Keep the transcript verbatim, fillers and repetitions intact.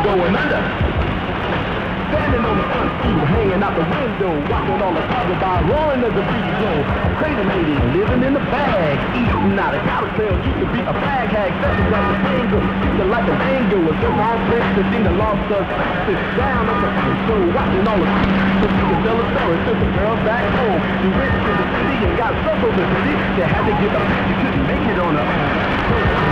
going under. Standing on the front stoop, hanging out the window, watching all the cars by, roaring as the breeze blow. Crazy lady living in the bag, eating out of cocktail. Used to be a bag hag, sessions like a tango. Used to like a tango, a certain on friends that seemed to lost us. Sit down at the front show, watching all the people. So she could tell a story to the girls back home. She went to the city and got so over the city, they had to give up. She couldn't make it on her own.